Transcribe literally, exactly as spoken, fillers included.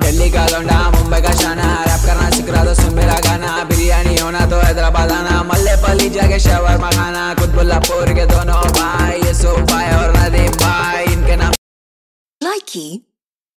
दिल्ली का लौंडा मुंबई का शाना, रैप करना सीख रहा तो सुन मेरा गाना। बिरयानी होना तो हैदराबाद आना, मल्ले पली जाके शवरमा खाना। कुतुबुल्लापुर के दोनों भाई, यूसुफ भाई और नदीम भाई, इनके नाम Likey